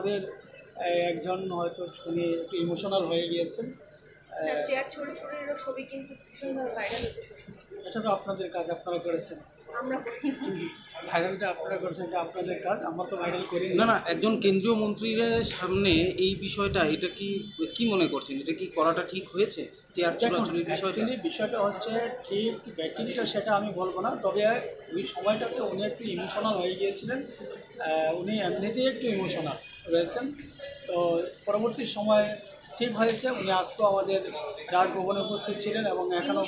আমাদের একজন হয়তো শুনে একটু ইমোশনাল হয়ে গিয়েছেন। চেয়ার ছড়ে ছড়ে ছবি কিন্তু ভীষণভাবে ভাইরাল হচ্ছে সোশ্যাল মিডিয়ায়। এটা তো আপনাদের কাজ, আপনারা করেছেন। আমরা ভাইরালটা আপনারা করেছেন, এটা আপনাদের কাজ, আমরা তো ভাইরাল করি না না, একজন কেন্দ্রীয় মন্ত্রীর সামনে এই বিষয়টা, এটা কি মনে করছেন, এটা কি করাটা ঠিক হয়েছে? চেয়ার ছোড়াছুড়ির বিষয়টা হচ্ছে ঠিক ব্যাটিংটা সেটা আমি বলবো না, তবে ওই সময়টাতে উনি একটু ইমোশনাল হয়ে গিয়েছিলেন। উনি এমনিতেই একটু ইমোশনাল রয়েছেন। তো পরবর্তী সময় ঠিক হয়েছে, উনি আজকেও আমাদের রাজভবনে উপস্থিত ছিলেন এবং এখনও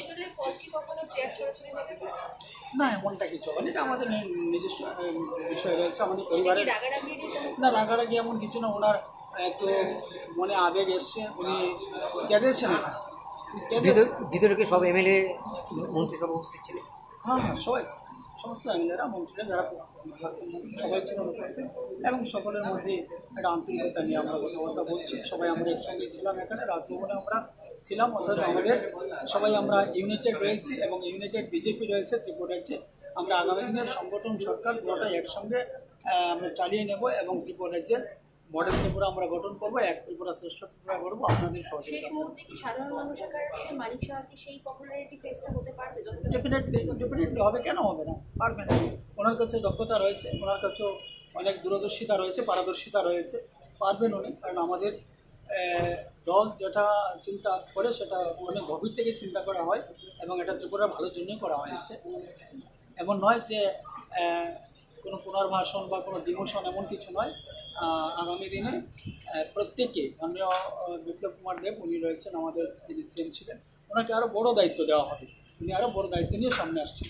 না এমনটা কিছু হয়নি। এটা আমাদের নিজস্ব বিষয় রয়েছে, আমাদের পরিবারের। না রাগারাগি এমন কিছু না, ওনার একটু মনে আবেগ এসছে, উনি কেঁদেছেন। ভিতরে কি সব এমএলএ মন্ত্রিসভা উপস্থিত ছিলেন? হ্যাঁ হ্যাঁ, সবাই সমস্ত এমএলএরা, মন্ত্রীরা, যারা সবাই ছিলেন উপস্থিত এবং সকলের মধ্যে একটা আন্তরিকতা নিয়ে আমরা কথাবার্তা বলছি। সবাই আমরা একসঙ্গে ছিলাম, এখানে রাজভবনে আমরা ছিলাম, অর্থাৎ আমাদের সবাই আমরা ইউনাইটেড রয়েছি এবং ইউনাইটেড বিজেপি রয়েছে ত্রিপুরা রাজ্যে। আমরা আগামী দিনের সংগঠন সরকার পুরোটাই একসঙ্গে আমরা চালিয়ে নেব এবং ত্রিপুরা রাজ্যের মডেল ত্রিপুরা আমরা গঠন করবো, এক ত্রিপুরা শ্রেষ্ঠ ত্রিপুরা করবো আপনাদের সহযোগিতা। শেষ মুহূর্তে কি সাধারণ মানুষের কাছে মানিক সাহা কি সেই পপুলারিটি ফেসটা হতে পারবে? ডেফিনেটলি হবে, কেন হবে না, পারবে না। ওনার কাছে দক্ষতা রয়েছে, ওনার কাছেও অনেক দূরদর্শিতা রয়েছে, পারদর্শিতা রয়েছে, পারবেন উনি। কারণ আমাদের দল যেটা চিন্তা করে সেটা অনেক গভীর থেকে চিন্তা করা হয় এবং এটা ত্রিপুরার ভালোর জন্যই করা হয়েছে। এমন নয় যে কোনো পুনর্বাসন বা কোনো ডিমোশন, এমন কিছু নয়। আগামী দিনে প্রত্যেকে, মাননীয় বিপ্লব কুমার দেব উনি রয়েছেন আমাদের, যিনি সিএম ছিলেন, ওনাকে আরও বড় দায়িত্ব দেওয়া হবে, উনি আরও বড় দায়িত্ব নিয়ে সামনে আসছেন।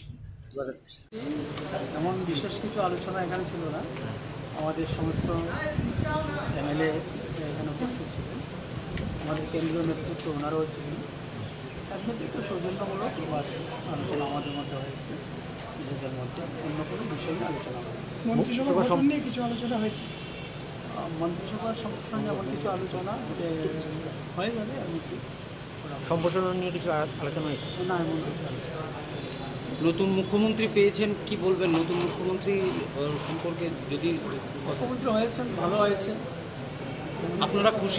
এমন বিশেষ কিছু আলোচনা এখানে ছিল না, আমাদের সমস্ত এমএলএ এখানে উপস্থিত ছিলেন, আমাদের কেন্দ্রীয় নেতৃত্ব ওনারাও ছিলেন। এমনিতে একটু সৌজন্যমূলক বাস আলোচনা আমাদের মধ্যে হয়েছে, নিজেদের মধ্যে অন্য কোনো বিষয় নিয়ে আলোচনা হয়। মন্ত্রিসভা নিয়ে কিছু আলোচনা হয়েছে, মন্ত্রিসভার সংস্থান এমন কিছু আলোচনা যে হয়ে যাবে। এমন কি সম্প্রসারণ নিয়ে কিছু আলোচনা হয়েছে না, এমন কিছু আলোচনা। নতুন মুখ্যমন্ত্রী পেয়েছেন, কি বলবেন নতুন মুখ্যমন্ত্রী সম্পর্কে? যদি মুখ্যমন্ত্রী হয়েছেন, ভালো হয়েছে, আপনারা খুশি?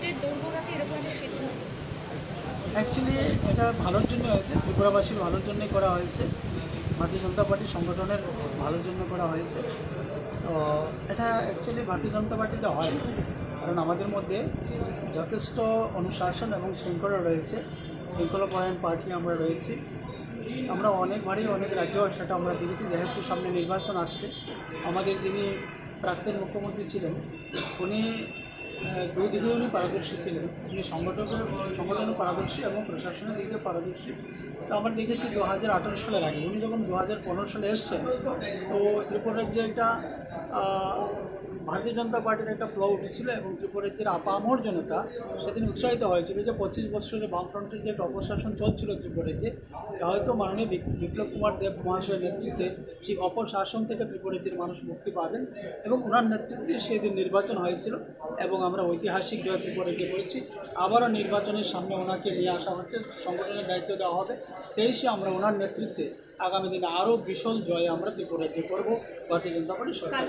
অ্যাকচুয়ালি এটা ভালোর জন্য হয়েছে, ত্রিপুরাবাসীর ভালোর জন্যই করা হয়েছে, ভারতীয় জনতা পার্টি সংগঠনের ভালোর জন্য করা হয়েছে। তো এটা অ্যাকচুয়ালি ভারতীয় জনতা পার্টিতে হয়, কারণ আমাদের মধ্যে যথেষ্ট অনুশাসন এবং শৃঙ্খলা রয়েছে, শৃঙ্খলাপরায়ণ পার্টি আমরা রয়েছি। আমরা অনেকবারই অনেক রাজ্য সেটা আমরা দেখেছি, যেহেতু সামনে নির্বাচন আসছে। আমাদের যিনি প্রাক্তন মুখ্যমন্ত্রী ছিলেন উনি দুই দিকে উনি পারদর্শী ছিলেন, উনি সংগঠনে পারদর্শী এবং প্রশাসনের দিকে পারদর্শী। তো আমরা দেখেছি 2018 সালের আগে উনি যখন 2015 সালে এসছেন, তো ত্রিপুরা রাজ্যে একটা ভারতীয় জনতা পার্টির একটা ফ্লো উঠেছিল এবং ত্রিপুরা রাজ্যের আপামর জনতা সেদিন উৎসাহিত হয়েছিল যে 25 বছরের বামফ্রন্টের যে অপশাসন চলছিল ত্রিপুরা রাজ্যে, হয়তো মাননীয় বিপ্লব কুমার দেব মহাশয়ের নেতৃত্বে সেই অপশাসন থেকে ত্রিপুরা রাজ্যের মানুষ মুক্তি পাবেন এবং ওনার নেতৃত্বে সেদিন নির্বাচন হয়েছিল এবং আমরা ঐতিহাসিক জয় ত্রিপুরা রাজ্যে করেছি। আবারও নির্বাচনের সামনে ওনাকে নিয়ে আসা হচ্ছে, সংগঠনের দায়িত্ব দেওয়া হবে। 23-এ আমরা ওনার নেতৃত্বে আগামী দিনে আরও বিশাল জয় আমরা ত্রিপুরা রাজ্যে করবো ভারতীয় জনতা পার্টি সরকার।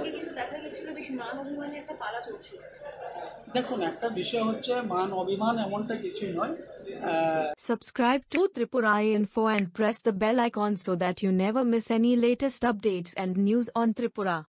দেখুন, একটা বিষয় হচ্ছে মান অভিমান এমনটা কিছুই নয়। Subscribe to Tripura Info and press the bell icon so that you never miss any latest updates and news on Tripura.